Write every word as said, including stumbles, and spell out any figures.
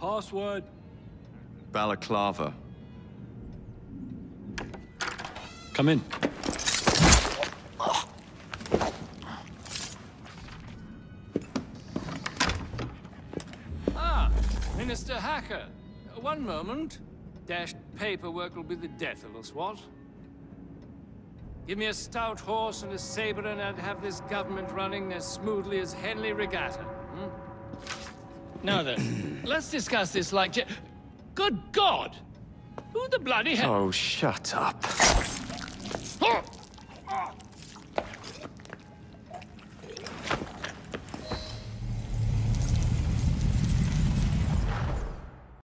Password? Balaclava. Come in. Ah, Minister Hacker. One moment. Dashed paperwork will be the death of us, what? Give me a stout horse and a saber and I'd have this government running as smoothly as Henley Regatta. Hmm? Now then, let's discuss this like... Je Good God! Who the bloody hell... Oh, shut up.